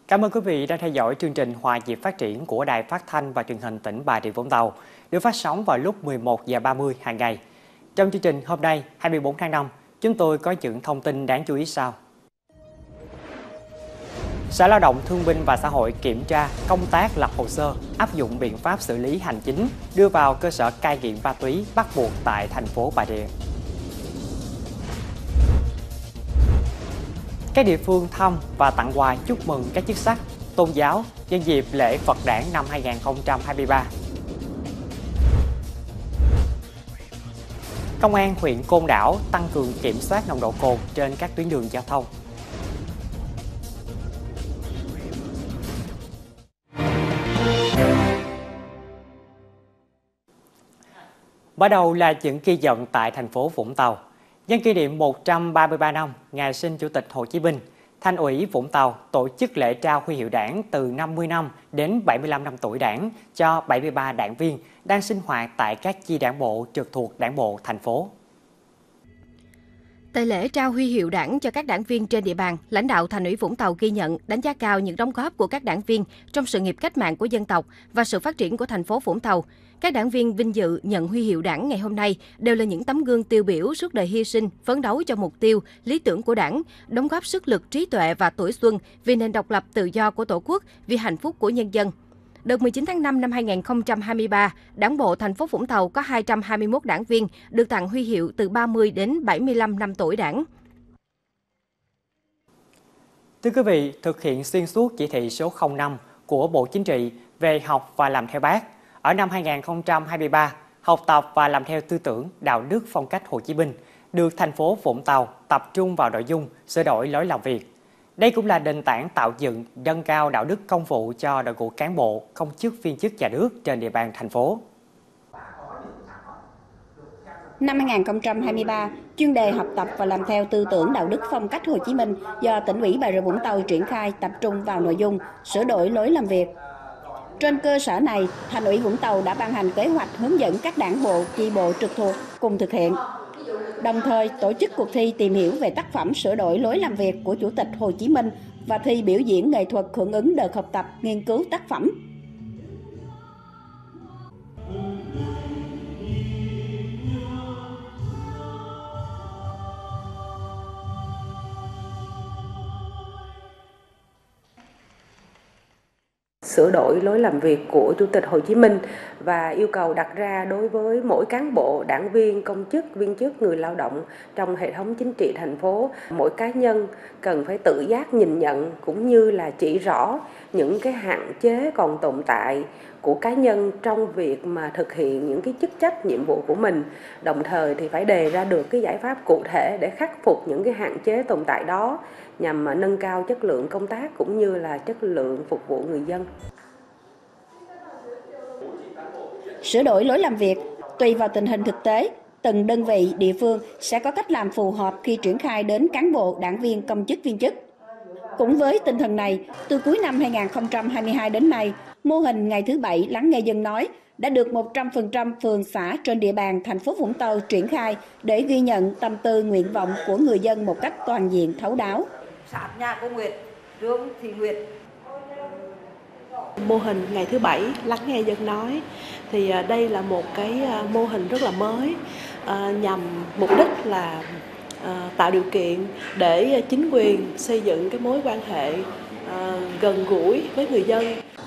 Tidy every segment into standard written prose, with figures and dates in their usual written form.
Cảm ơn quý vị đang theo dõi chương trình Hòa nhịp phát triển của Đài Phát thanh và Truyền hình tỉnh Bà Rịa Vũng Tàu, được phát sóng vào lúc 11:30 hàng ngày. Trong chương trình hôm nay, 24 tháng 5, chúng tôi có những thông tin đáng chú ý sau. Sở Lao động Thương binh và Xã hội kiểm tra công tác lập hồ sơ, áp dụng biện pháp xử lý hành chính, đưa vào cơ sở cai nghiện ma túy bắt buộc tại thành phố Bà Rịa. Các địa phương thăm và tặng quà chúc mừng các chức sắc, tôn giáo nhân dịp lễ Phật Đản năm 2023. Công an huyện Côn Đảo tăng cường kiểm soát nồng độ cồn trên các tuyến đường giao thông. Mở đầu là những ghi nhận tại thành phố Vũng Tàu. Nhân kỷ niệm 133 năm ngày sinh Chủ tịch Hồ Chí Minh, Thành ủy Vũng Tàu tổ chức lễ trao huy hiệu Đảng từ 50 năm đến 75 năm tuổi Đảng cho 73 đảng viên đang sinh hoạt tại các chi đảng bộ trực thuộc Đảng bộ thành phố. Tại lễ trao huy hiệu Đảng cho các đảng viên trên địa bàn, lãnh đạo Thành ủy Vũng Tàu ghi nhận, đánh giá cao những đóng góp của các đảng viên trong sự nghiệp cách mạng của dân tộc và sự phát triển của thành phố Vũng Tàu. Các đảng viên vinh dự nhận huy hiệu Đảng ngày hôm nay đều là những tấm gương tiêu biểu suốt đời hy sinh, phấn đấu cho mục tiêu, lý tưởng của Đảng, đóng góp sức lực, trí tuệ và tuổi xuân vì nền độc lập tự do của Tổ quốc, vì hạnh phúc của nhân dân. Đợt 19 tháng 5 năm 2023, Đảng bộ thành phố Vũng Tàu có 221 đảng viên được tặng huy hiệu từ 30 đến 75 năm tuổi Đảng. Thưa quý vị, thực hiện xuyên suốt chỉ thị số 05 của Bộ Chính trị về học và làm theo Bác, ở năm 2023, học tập và làm theo tư tưởng, đạo đức phong cách Hồ Chí Minh được thành phố Vũng Tàu tập trung vào nội dung sửa đổi lối làm việc. Đây cũng là nền tảng tạo dựng, nâng cao đạo đức công vụ cho đội ngũ cán bộ, công chức viên chức nhà nước trên địa bàn thành phố. Năm 2023, chuyên đề học tập và làm theo tư tưởng đạo đức phong cách Hồ Chí Minh do tỉnh ủy Bà Rịa Vũng Tàu triển khai tập trung vào nội dung sửa đổi lối làm việc. Trên cơ sở này, Thành ủy Vũng Tàu đã ban hành kế hoạch hướng dẫn các đảng bộ, chi bộ trực thuộc cùng thực hiện. Đồng thời tổ chức cuộc thi tìm hiểu về tác phẩm sửa đổi lối làm việc của Chủ tịch Hồ Chí Minh và thi biểu diễn nghệ thuật hưởng ứng đợt học tập nghiên cứu tác phẩm. Sửa đổi lối làm việc của Chủ tịch Hồ Chí Minh và yêu cầu đặt ra đối với mỗi cán bộ, đảng viên, công chức, viên chức, người lao động trong hệ thống chính trị thành phố. Mỗi cá nhân cần phải tự giác nhìn nhận cũng như là chỉ rõ những cái hạn chế còn tồn tại của cá nhân trong việc mà thực hiện những cái chức trách, nhiệm vụ của mình. Đồng thời thì phải đề ra được cái giải pháp cụ thể để khắc phục những cái hạn chế tồn tại đó nhằm mà nâng cao chất lượng công tác cũng như là chất lượng phục vụ người dân. Sửa đổi lối làm việc tùy vào tình hình thực tế, từng đơn vị, địa phương sẽ có cách làm phù hợp khi triển khai đến cán bộ, đảng viên, công chức, viên chức. Cũng với tinh thần này, từ cuối năm 2022 đến nay, mô hình ngày thứ Bảy lắng nghe dân nói đã được 100% phường xã trên địa bàn thành phố Vũng Tàu triển khai để ghi nhận tâm tư, nguyện vọng của người dân một cách toàn diện, thấu đáo. Sát nhà cô Nguyệt, Trương Thị Nguyệt. Mô hình ngày thứ Bảy lắng nghe dân nói thì đây là một cái mô hình rất là mới nhằm mục đích là tạo điều kiện để chính quyền xây dựng cái mối quan hệ gần gũi với người dân.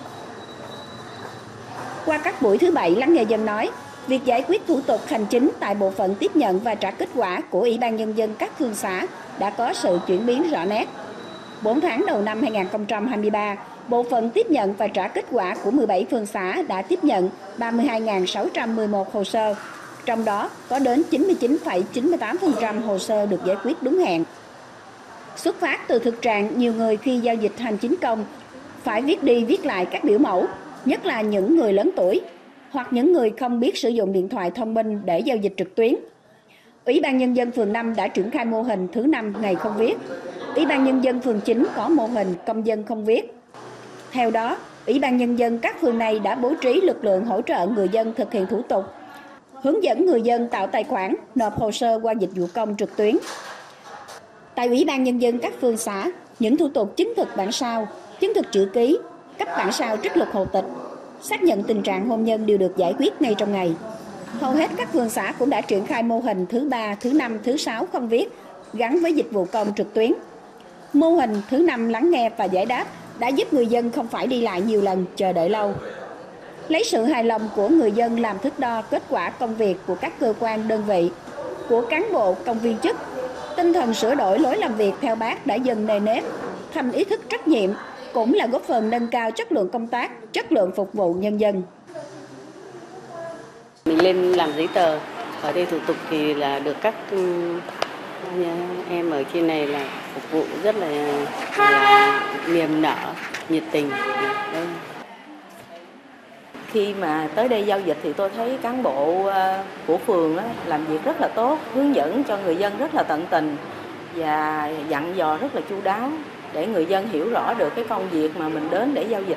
Qua các buổi thứ Bảy lắng nghe dân nói, việc giải quyết thủ tục hành chính tại bộ phận tiếp nhận và trả kết quả của Ủy ban Nhân dân các phường xã đã có sự chuyển biến rõ nét. 4 tháng đầu năm 2023, bộ phận tiếp nhận và trả kết quả của 17 phường xã đã tiếp nhận 32.611 hồ sơ, trong đó có đến 99,98% hồ sơ được giải quyết đúng hẹn. Xuất phát từ thực trạng nhiều người khi giao dịch hành chính công phải viết đi viết lại các biểu mẫu, nhất là những người lớn tuổi hoặc những người không biết sử dụng điện thoại thông minh để giao dịch trực tuyến. Ủy ban Nhân dân phường 5 đã triển khai mô hình thứ 5 ngày không viết. Ủy ban Nhân dân phường 9 có mô hình công dân không viết. Theo đó, Ủy ban Nhân dân các phường này đã bố trí lực lượng hỗ trợ người dân thực hiện thủ tục, hướng dẫn người dân tạo tài khoản, nộp hồ sơ qua dịch vụ công trực tuyến. Tại Ủy ban Nhân dân các phường xã, những thủ tục chứng thực bản sao, chứng thực chữ ký, cấp bản sao trích lục hộ tịch, xác nhận tình trạng hôn nhân đều được giải quyết ngay trong ngày. Hầu hết các phường xã cũng đã triển khai mô hình thứ 3, thứ 5, thứ 6 không viết gắn với dịch vụ công trực tuyến. Mô hình thứ 5 lắng nghe và giải đáp đã giúp người dân không phải đi lại nhiều lần, chờ đợi lâu. Lấy sự hài lòng của người dân làm thước đo kết quả công việc của các cơ quan đơn vị, của cán bộ, công viên chức, tinh thần sửa đổi lối làm việc theo Bác đã dần nề nếp, thành ý thức trách nhiệm, cũng là góp phần nâng cao chất lượng công tác, chất lượng phục vụ nhân dân. Mình lên làm giấy tờ, ở đây thủ tục thì là được các em ở trên này là phục vụ rất là niềm nở, nhiệt tình. Khi mà tới đây giao dịch thì tôi thấy cán bộ của phường làm việc rất là tốt, hướng dẫn cho người dân rất là tận tình và dặn dò rất là chu đáo để người dân hiểu rõ được cái công việc mà mình đến để giao dịch.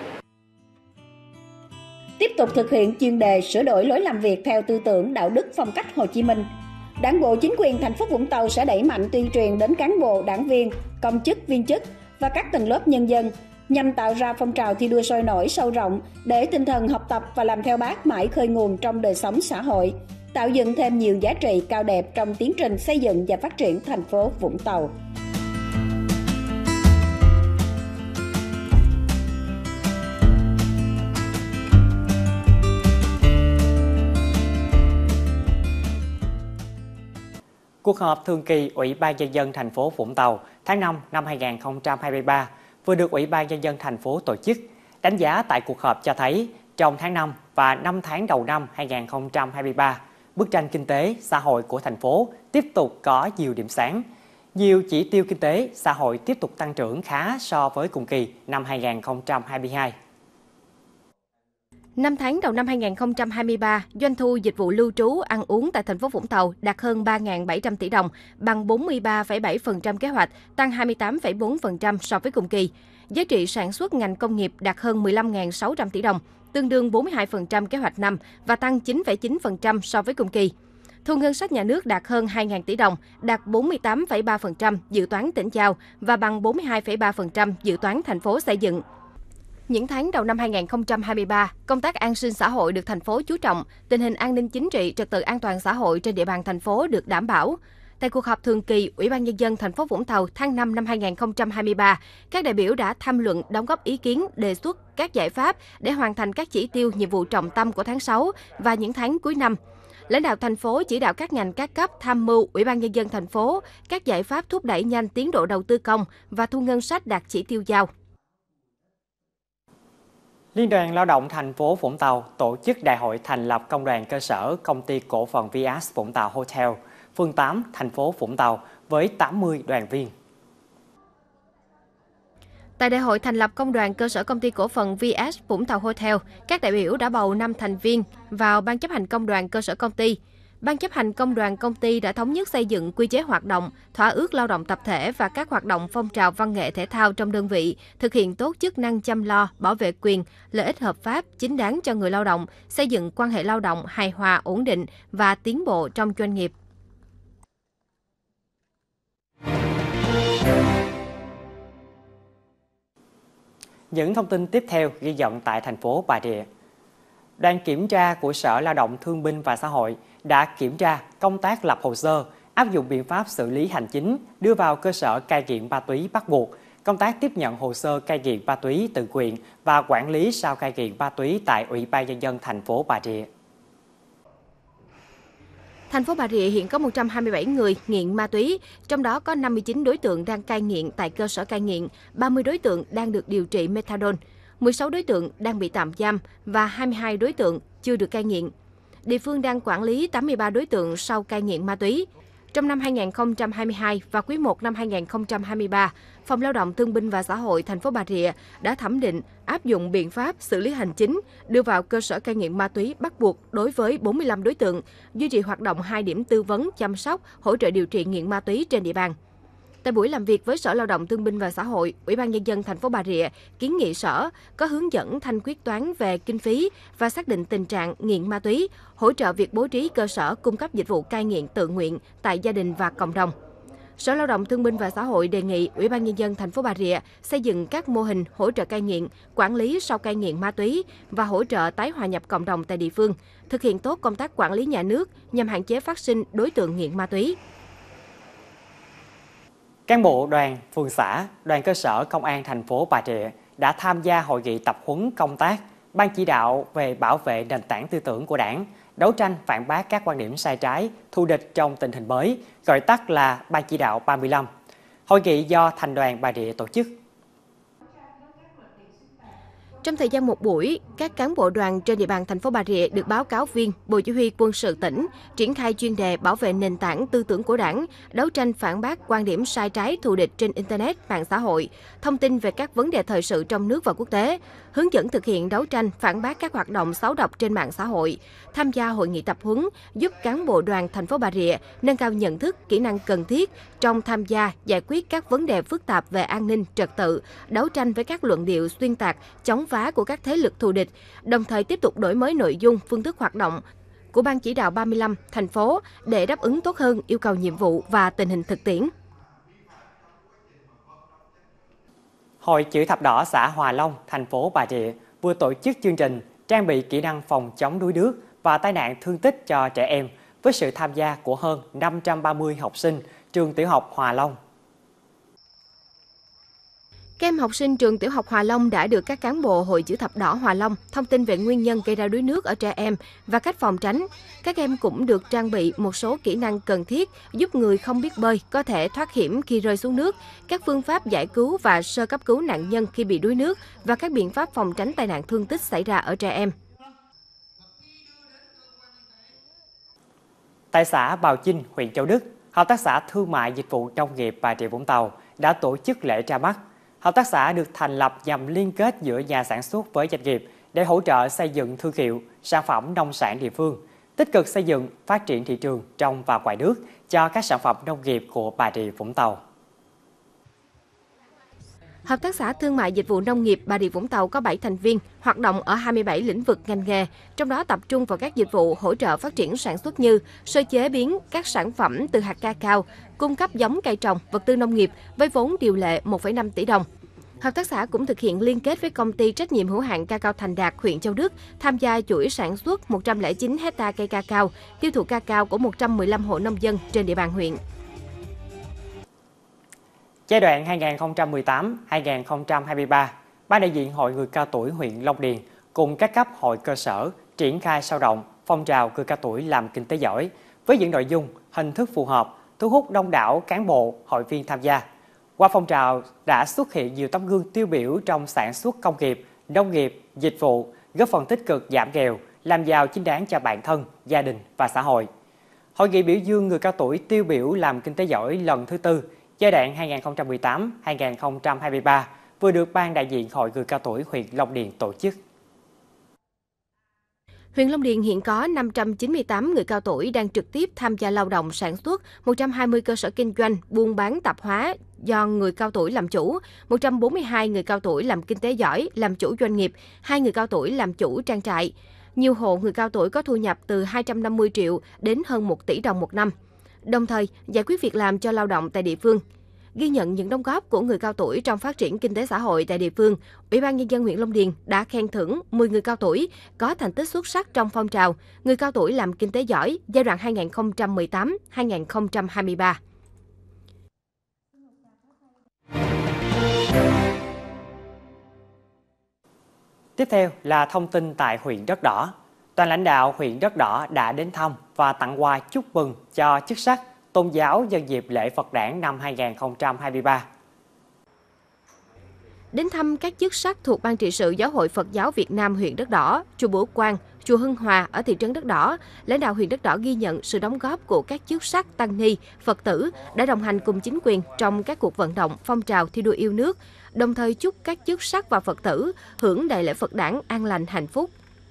Tiếp tục thực hiện chuyên đề sửa đổi lối làm việc theo tư tưởng đạo đức phong cách Hồ Chí Minh, Đảng bộ chính quyền thành phố Vũng Tàu sẽ đẩy mạnh tuyên truyền đến cán bộ, đảng viên, công chức, viên chức và các tầng lớp nhân dân nhằm tạo ra phong trào thi đua sôi nổi sâu rộng để tinh thần học tập và làm theo Bác mãi khơi nguồn trong đời sống xã hội, tạo dựng thêm nhiều giá trị cao đẹp trong tiến trình xây dựng và phát triển thành phố Vũng Tàu. Cuộc họp thường kỳ Ủy ban Nhân dân thành phố Vũng Tàu tháng 5 năm 2023 vừa được Ủy ban Nhân dân thành phố tổ chức. Đánh giá tại cuộc họp cho thấy trong tháng 5 và 5 tháng đầu năm 2023, bức tranh kinh tế, xã hội của thành phố tiếp tục có nhiều điểm sáng. Nhiều chỉ tiêu kinh tế, xã hội tiếp tục tăng trưởng khá so với cùng kỳ năm 2022. 5 tháng đầu năm 2023, doanh thu dịch vụ lưu trú, ăn uống tại thành phố Vũng Tàu đạt hơn 3.700 tỷ đồng, bằng 43,7% kế hoạch, tăng 28,4% so với cùng kỳ. Giá trị sản xuất ngành công nghiệp đạt hơn 15.600 tỷ đồng, tương đương 42% kế hoạch năm và tăng 9,9% so với cùng kỳ. Thu ngân sách nhà nước đạt hơn 2.000 tỷ đồng, đạt 48,3% dự toán tỉnh giao và bằng 42,3% dự toán thành phố xây dựng. Những tháng đầu năm 2023, công tác an sinh xã hội được thành phố chú trọng, tình hình an ninh chính trị, trật tự an toàn xã hội trên địa bàn thành phố được đảm bảo. Tại cuộc họp thường kỳ Ủy ban Nhân dân thành phố Vũng Tàu tháng 5 năm 2023, các đại biểu đã tham luận, đóng góp ý kiến, đề xuất các giải pháp để hoàn thành các chỉ tiêu, nhiệm vụ trọng tâm của tháng 6 và những tháng cuối năm. Lãnh đạo thành phố chỉ đạo các ngành các cấp tham mưu Ủy ban Nhân dân thành phố các giải pháp thúc đẩy nhanh tiến độ đầu tư công và thu ngân sách đạt chỉ tiêu giao. Liên đoàn Lao động thành phố Vũng Tàu tổ chức đại hội thành lập công đoàn cơ sở công ty cổ phần VS Vũng Tàu Hotel, phường 8, thành phố Vũng Tàu với 80 đoàn viên. Tại đại hội thành lập công đoàn cơ sở công ty cổ phần VS Vũng Tàu Hotel, các đại biểu đã bầu 5 thành viên vào Ban chấp hành công đoàn cơ sở công ty. Ban chấp hành công đoàn công ty đã thống nhất xây dựng quy chế hoạt động, thỏa ước lao động tập thể và các hoạt động phong trào văn nghệ thể thao trong đơn vị, thực hiện tốt chức năng chăm lo, bảo vệ quyền, lợi ích hợp pháp, chính đáng cho người lao động, xây dựng quan hệ lao động hài hòa, ổn định và tiến bộ trong doanh nghiệp. Những thông tin tiếp theo ghi nhận tại thành phố Bà Rịa. Đoàn kiểm tra của Sở Lao động Thương binh và Xã hội đã kiểm tra công tác lập hồ sơ, áp dụng biện pháp xử lý hành chính, đưa vào cơ sở cai nghiện ma túy bắt buộc, công tác tiếp nhận hồ sơ cai nghiện ma túy tự nguyện và quản lý sau cai nghiện ma túy tại Ủy ban Nhân dân thành phố Bà Rịa. Thành phố Bà Rịa hiện có 127 người nghiện ma túy, trong đó có 59 đối tượng đang cai nghiện tại cơ sở cai nghiện, 30 đối tượng đang được điều trị methadone, 16 đối tượng đang bị tạm giam và 22 đối tượng chưa được cai nghiện. Địa phương đang quản lý 83 đối tượng sau cai nghiện ma túy. Trong năm 2022 và quý 1 năm 2023, Phòng Lao động Thương binh và Xã hội thành phố Bà Rịa đã thẩm định, áp dụng biện pháp xử lý hành chính, đưa vào cơ sở cai nghiện ma túy bắt buộc đối với 45 đối tượng, duy trì hoạt động 2 điểm tư vấn, chăm sóc, hỗ trợ điều trị nghiện ma túy trên địa bàn. Tại buổi làm việc với Sở Lao động Thương binh và Xã hội, Ủy ban Nhân dân thành phố Bà Rịa kiến nghị Sở có hướng dẫn thanh quyết toán về kinh phí và xác định tình trạng nghiện ma túy, hỗ trợ việc bố trí cơ sở cung cấp dịch vụ cai nghiện tự nguyện tại gia đình và cộng đồng. Sở Lao động Thương binh và Xã hội đề nghị Ủy ban Nhân dân thành phố Bà Rịa xây dựng các mô hình hỗ trợ cai nghiện, quản lý sau cai nghiện ma túy và hỗ trợ tái hòa nhập cộng đồng tại địa phương, thực hiện tốt công tác quản lý nhà nước nhằm hạn chế phát sinh đối tượng nghiện ma túy. Cán bộ đoàn, phường xã, đoàn cơ sở công an thành phố Bà Rịa đã tham gia hội nghị tập huấn công tác Ban chỉ đạo về bảo vệ nền tảng tư tưởng của Đảng, đấu tranh phản bác các quan điểm sai trái, thù địch trong tình hình mới, gọi tắt là Ban chỉ đạo 35. Hội nghị do Thành đoàn Bà Rịa tổ chức. Trong thời gian một buổi, các cán bộ đoàn trên địa bàn thành phố Bà Rịa được báo cáo viên Bộ Chỉ huy Quân sự tỉnh triển khai chuyên đề bảo vệ nền tảng tư tưởng của Đảng, đấu tranh phản bác quan điểm sai trái thù địch trên Internet, mạng xã hội, thông tin về các vấn đề thời sự trong nước và quốc tế, hướng dẫn thực hiện đấu tranh phản bác các hoạt động xấu độc trên mạng xã hội. Tham gia hội nghị tập huấn giúp cán bộ đoàn thành phố Bà Rịa nâng cao nhận thức, kỹ năng cần thiết trong tham gia giải quyết các vấn đề phức tạp về an ninh, trật tự, đấu tranh với các luận điệu xuyên tạc, chống phá của các thế lực thù địch, đồng thời tiếp tục đổi mới nội dung, phương thức hoạt động của Ban chỉ đạo 35 thành phố để đáp ứng tốt hơn yêu cầu nhiệm vụ và tình hình thực tiễn. Hội Chữ Thập Đỏ xã Hòa Long, thành phố Bà Rịa vừa tổ chức chương trình trang bị kỹ năng phòng chống đuối nước và tai nạn thương tích cho trẻ em với sự tham gia của hơn 530 học sinh trường tiểu học Hòa Long. Các em học sinh trường tiểu học Hòa Long đã được các cán bộ Hội Chữ Thập Đỏ Hòa Long thông tin về nguyên nhân gây ra đuối nước ở trẻ em và cách phòng tránh. Các em cũng được trang bị một số kỹ năng cần thiết giúp người không biết bơi có thể thoát hiểm khi rơi xuống nước, các phương pháp giải cứu và sơ cấp cứu nạn nhân khi bị đuối nước và các biện pháp phòng tránh tai nạn thương tích xảy ra ở trẻ em. Tại xã Bào Chinh, huyện Châu Đức, Hợp tác xã Thương mại Dịch vụ Nông nghiệp Bà Rịa Vũng Tàu đã tổ chức lễ ra mắt. Hợp tác xã được thành lập nhằm liên kết giữa nhà sản xuất với doanh nghiệp để hỗ trợ xây dựng thương hiệu, sản phẩm nông sản địa phương, tích cực xây dựng, phát triển thị trường trong và ngoài nước cho các sản phẩm nông nghiệp của Bà Rịa Vũng Tàu. Hợp tác xã Thương mại Dịch vụ Nông nghiệp Bà Rịa Vũng Tàu có 7 thành viên, hoạt động ở 27 lĩnh vực ngành nghề, trong đó tập trung vào các dịch vụ hỗ trợ phát triển sản xuất như sơ chế biến các sản phẩm từ hạt cacao, cung cấp giống cây trồng, vật tư nông nghiệp với vốn điều lệ 1,5 tỷ đồng. Hợp tác xã cũng thực hiện liên kết với công ty trách nhiệm hữu hạn Cacao Thành Đạt, huyện Châu Đức, tham gia chuỗi sản xuất 109 hectare cây cacao, tiêu thụ cacao của 115 hộ nông dân trên địa bàn huyện. Giai đoạn 2018-2023, Ban đại diện Hội Người cao tuổi huyện Long Điền cùng các cấp hội cơ sở triển khai sâu rộng phong trào người cao tuổi làm kinh tế giỏi với những nội dung, hình thức phù hợp, thu hút đông đảo cán bộ, hội viên tham gia. Qua phong trào đã xuất hiện nhiều tấm gương tiêu biểu trong sản xuất công nghiệp, nông nghiệp, dịch vụ, góp phần tích cực giảm nghèo, làm giàu chính đáng cho bản thân, gia đình và xã hội. Hội nghị biểu dương người cao tuổi tiêu biểu làm kinh tế giỏi lần thứ 4, giai đoạn 2018-2023 vừa được Ban đại diện Hội Người cao tuổi huyện Long Điền tổ chức. Huyện Long Điền hiện có 598 người cao tuổi đang trực tiếp tham gia lao động sản xuất, 120 cơ sở kinh doanh, buôn bán tạp hóa do người cao tuổi làm chủ, 142 người cao tuổi làm kinh tế giỏi, làm chủ doanh nghiệp, 2 người cao tuổi làm chủ trang trại. Nhiều hộ người cao tuổi có thu nhập từ 250 triệu đến hơn 1 tỷ đồng một năm. Đồng thời, giải quyết việc làm cho lao động tại địa phương. Ghi nhận những đóng góp của người cao tuổi trong phát triển kinh tế xã hội tại địa phương, Ủy ban Nhân dân huyện Long Điền đã khen thưởng 10 người cao tuổi có thành tích xuất sắc trong phong trào người cao tuổi làm kinh tế giỏi giai đoạn 2018-2023. Tiếp theo là thông tin tại huyện Đất Đỏ. Toàn lãnh đạo huyện Đất Đỏ đã đến thăm và tặng quà chúc mừng cho chức sắc tôn giáo nhân dịp lễ Phật đản năm 2023. Đến thăm các chức sắc thuộc Ban trị sự Giáo hội Phật giáo Việt Nam huyện Đất Đỏ, chùa Bửu Quang, chùa Hưng Hòa ở thị trấn Đất Đỏ, lãnh đạo huyện Đất Đỏ ghi nhận sự đóng góp của các chức sắc, tăng ni, Phật tử đã đồng hành cùng chính quyền trong các cuộc vận động, phong trào thi đua yêu nước, đồng thời chúc các chức sắc và Phật tử hưởng đại lễ Phật đản an lành hạnh phúc.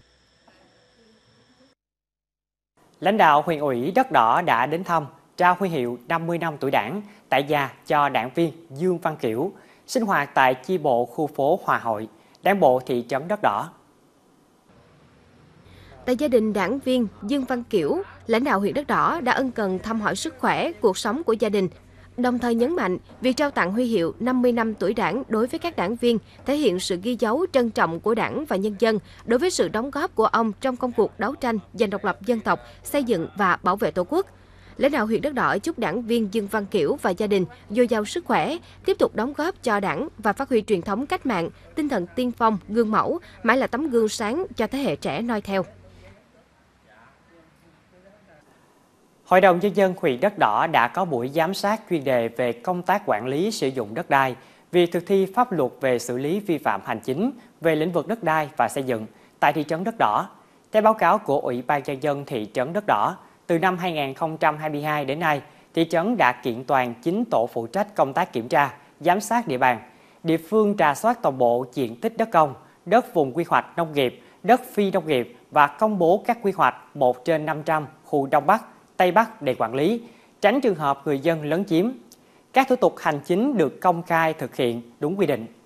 Lãnh đạo huyện ủy Đất Đỏ đã đến thăm, trao huy hiệu 50 năm tuổi Đảng tại nhà cho đảng viên Dương Văn Kiểu, sinh hoạt tại chi bộ khu phố Hòa Hội, đảng bộ thị trấn Đất Đỏ. Tại gia đình đảng viên Dương Văn Kiểu, lãnh đạo huyện Đất Đỏ đã ân cần thăm hỏi sức khỏe, cuộc sống của gia đình. Đồng thời nhấn mạnh, việc trao tặng huy hiệu 50 năm tuổi Đảng đối với các đảng viên thể hiện sự ghi dấu trân trọng của Đảng và nhân dân đối với sự đóng góp của ông trong công cuộc đấu tranh giành độc lập dân tộc, xây dựng và bảo vệ Tổ quốc. Lãnh đạo huyện Đất Đỏ chúc đảng viên Dương Văn Kiểu và gia đình dồi dào sức khỏe, tiếp tục đóng góp cho Đảng và phát huy truyền thống cách mạng, tinh thần tiên phong, gương mẫu, mãi là tấm gương sáng cho thế hệ trẻ noi theo. Hội đồng Nhân dân huyện Đất Đỏ đã có buổi giám sát chuyên đề về công tác quản lý sử dụng đất đai, việc thực thi pháp luật về xử lý vi phạm hành chính về lĩnh vực đất đai và xây dựng tại thị trấn Đất Đỏ. Theo báo cáo của Ủy ban Nhân dân thị trấn Đất Đỏ, từ năm 2022 đến nay, thị trấn đã kiện toàn 9 tổ phụ trách công tác kiểm tra, giám sát địa bàn. Địa phương rà soát toàn bộ diện tích đất công, đất vùng quy hoạch nông nghiệp, đất phi nông nghiệp và công bố các quy hoạch 1/500 khu Đông Bắc, Tây Bắc để quản lý, tránh trường hợp người dân lấn chiếm. Các thủ tục hành chính được công khai thực hiện đúng quy định.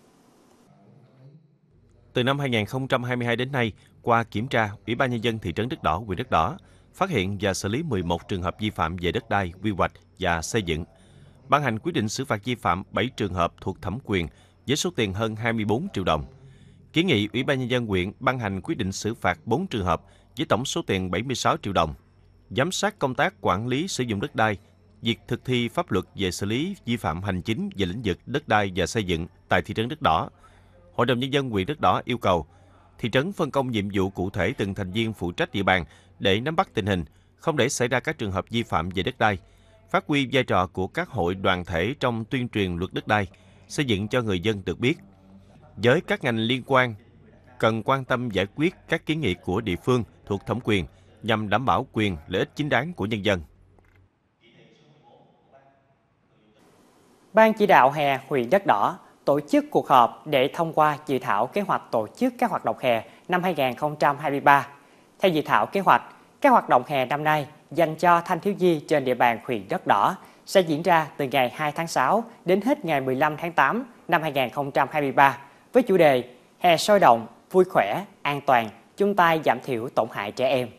Từ năm 2022 đến nay, qua kiểm tra, Ủy ban Nhân dân thị trấn Đất Đỏ, huyện Đất Đỏ phát hiện và xử lý 11 trường hợp vi phạm về đất đai, quy hoạch và xây dựng. Ban hành quyết định xử phạt vi phạm 7 trường hợp thuộc thẩm quyền với số tiền hơn 24 triệu đồng. Kiến nghị Ủy ban Nhân dân huyện ban hành quyết định xử phạt 4 trường hợp với tổng số tiền 76 triệu đồng. Giám sát công tác quản lý sử dụng đất đai, việc thực thi pháp luật về xử lý vi phạm hành chính về lĩnh vực đất đai và xây dựng tại thị trấn Đất Đỏ. Hội đồng Nhân dân huyện Đất Đỏ yêu cầu thị trấn phân công nhiệm vụ cụ thể từng thành viên phụ trách địa bàn để nắm bắt tình hình, không để xảy ra các trường hợp vi phạm về đất đai, phát huy vai trò của các hội đoàn thể trong tuyên truyền luật đất đai, xây dựng cho người dân được biết. Với các ngành liên quan, cần quan tâm giải quyết các kiến nghị của địa phương thuộc thẩm quyền nhằm đảm bảo quyền lợi ích chính đáng của nhân dân. Ban chỉ đạo hè huyện Đất Đỏ tổ chức cuộc họp để thông qua dự thảo kế hoạch tổ chức các hoạt động hè năm 2023. Theo dự thảo kế hoạch, các hoạt động hè năm nay dành cho thanh thiếu nhi trên địa bàn huyện Đất Đỏ sẽ diễn ra từ ngày 2 tháng 6 đến hết ngày 15 tháng 8 năm 2023 với chủ đề Hè sôi động, vui khỏe, an toàn, chung tay giảm thiểu tổn hại trẻ em.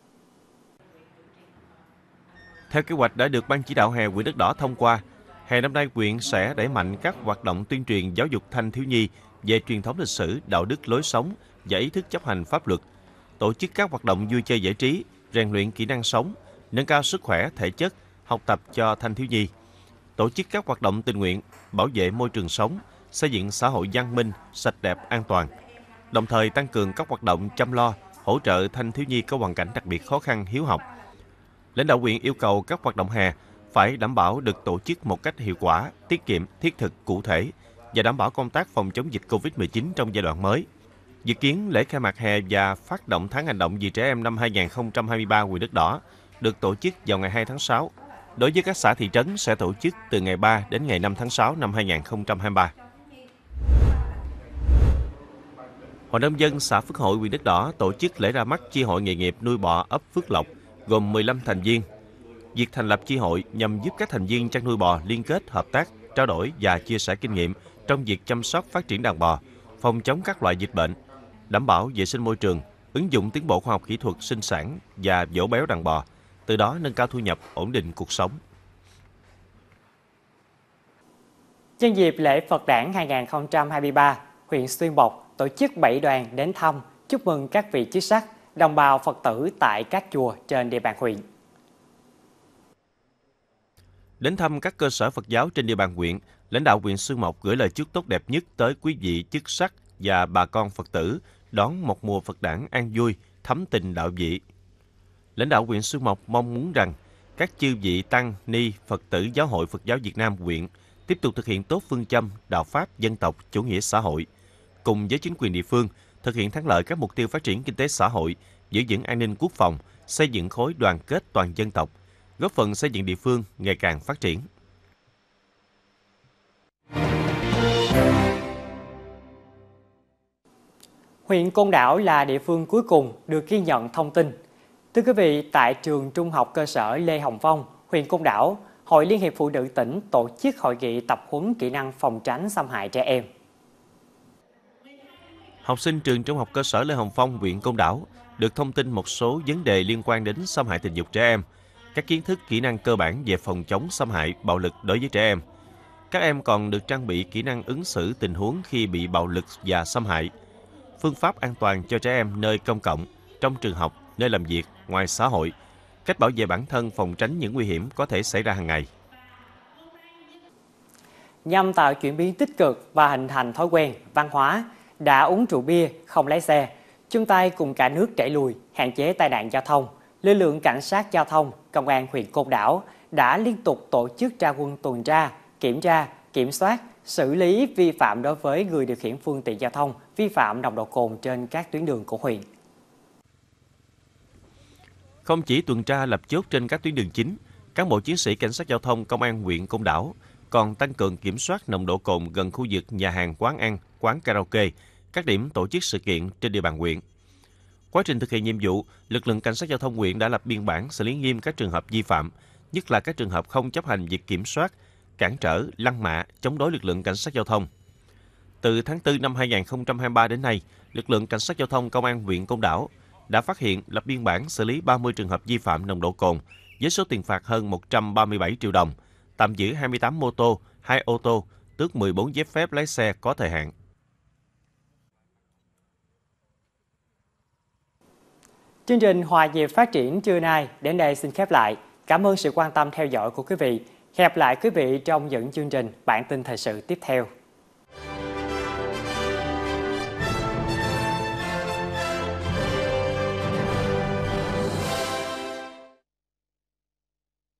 Theo kế hoạch đã được Ban chỉ đạo hè huyện Đất Đỏ thông qua, hè năm nay huyện sẽ đẩy mạnh các hoạt động tuyên truyền giáo dục thanh thiếu nhi về truyền thống lịch sử, đạo đức lối sống và ý thức chấp hành pháp luật, tổ chức các hoạt động vui chơi giải trí, rèn luyện kỹ năng sống, nâng cao sức khỏe thể chất, học tập cho thanh thiếu nhi, tổ chức các hoạt động tình nguyện, bảo vệ môi trường sống, xây dựng xã hội văn minh, sạch đẹp, an toàn, đồng thời tăng cường các hoạt động chăm lo, hỗ trợ thanh thiếu nhi có hoàn cảnh đặc biệt khó khăn, hiếu học. Lãnh đạo huyện yêu cầu các hoạt động hè phải đảm bảo được tổ chức một cách hiệu quả, tiết kiệm, thiết thực, cụ thể và đảm bảo công tác phòng chống dịch Covid-19 trong giai đoạn mới. Dự kiến lễ khai mạc hè và phát động tháng hành động vì trẻ em năm 2023 huyện Đất Đỏ được tổ chức vào ngày 2 tháng 6. Đối với các xã thị trấn sẽ tổ chức từ ngày 3 đến ngày 5 tháng 6 năm 2023. Hội nông dân xã Phước Hội huyện Đất Đỏ tổ chức lễ ra mắt chi hội nghề nghiệp nuôi bò ấp Phước Lộc gồm 15 thành viên. Việc thành lập chi hội nhằm giúp các thành viên chăn nuôi bò liên kết, hợp tác, trao đổi và chia sẻ kinh nghiệm trong việc chăm sóc phát triển đàn bò, phòng chống các loại dịch bệnh, đảm bảo vệ sinh môi trường, ứng dụng tiến bộ khoa học kỹ thuật sinh sản và dỗ béo đàn bò, từ đó nâng cao thu nhập, ổn định cuộc sống. Nhân dịp lễ Phật đản 2023, huyện Xuyên Mộc tổ chức 7 đoàn đến thăm, chúc mừng các vị chức sắc, đồng bào Phật tử tại các chùa trên địa bàn huyện. Đến thăm các cơ sở Phật giáo trên địa bàn huyện, lãnh đạo huyện Xuyên Mộc gửi lời chúc tốt đẹp nhất tới quý vị chức sắc và bà con Phật tử đón một mùa Phật đản an vui, thấm tình đạo vị. Lãnh đạo huyện Xuyên Mộc mong muốn rằng các chư vị tăng, ni, Phật tử Giáo hội Phật giáo Việt Nam huyện tiếp tục thực hiện tốt phương châm đạo pháp dân tộc chủ nghĩa xã hội, cùng với chính quyền địa phương thực hiện thắng lợi các mục tiêu phát triển kinh tế xã hội, giữ vững an ninh quốc phòng, xây dựng khối đoàn kết toàn dân tộc, góp phần xây dựng địa phương ngày càng phát triển. Huyện Côn Đảo là địa phương cuối cùng được ghi nhận thông tin. Thưa quý vị, tại trường Trung học cơ sở Lê Hồng Phong, huyện Côn Đảo, Hội Liên hiệp Phụ nữ tỉnh tổ chức hội nghị tập huấn kỹ năng phòng tránh xâm hại trẻ em. Học sinh trường Trung học cơ sở Lê Hồng Phong, huyện Côn Đảo được thông tin một số vấn đề liên quan đến xâm hại tình dục trẻ em các kiến thức kỹ năng cơ bản về phòng chống xâm hại, bạo lực đối với trẻ em. Các em còn được trang bị kỹ năng ứng xử tình huống khi bị bạo lực và xâm hại, phương pháp an toàn cho trẻ em nơi công cộng, trong trường học, nơi làm việc, ngoài xã hội, cách bảo vệ bản thân phòng tránh những nguy hiểm có thể xảy ra hàng ngày. Nhằm tạo chuyển biến tích cực và hình thành thói quen, văn hóa, đã uống rượu bia, không lái xe, chung tay cùng cả nước đẩy lùi, hạn chế tai nạn giao thông, lực lượng cảnh sát giao thông, công an huyện Côn Đảo đã liên tục tổ chức ra quân tuần tra, kiểm soát, xử lý vi phạm đối với người điều khiển phương tiện giao thông vi phạm nồng độ cồn trên các tuyến đường của huyện. Không chỉ tuần tra lập chốt trên các tuyến đường chính, cán bộ chiến sĩ cảnh sát giao thông công an huyện Côn Đảo còn tăng cường kiểm soát nồng độ cồn gần khu vực nhà hàng, quán ăn, quán karaoke, các điểm tổ chức sự kiện trên địa bàn huyện. Quá trình thực hiện nhiệm vụ, lực lượng cảnh sát giao thông huyện đã lập biên bản xử lý nghiêm các trường hợp vi phạm, nhất là các trường hợp không chấp hành việc kiểm soát, cản trở, lăng mạ, chống đối lực lượng cảnh sát giao thông. Từ tháng 4 năm 2023 đến nay, lực lượng cảnh sát giao thông công an huyện Côn Đảo đã phát hiện, lập biên bản xử lý 30 trường hợp vi phạm nồng độ cồn với số tiền phạt hơn 137 triệu đồng, tạm giữ 28 mô tô, 2 ô tô, tước 14 giấy phép lái xe có thời hạn. Chương trình Hòa nhịp phát triển trưa nay đến đây xin khép lại. Cảm ơn sự quan tâm theo dõi của quý vị. Hẹn gặp lại quý vị trong những chương trình bản tin thời sự tiếp theo.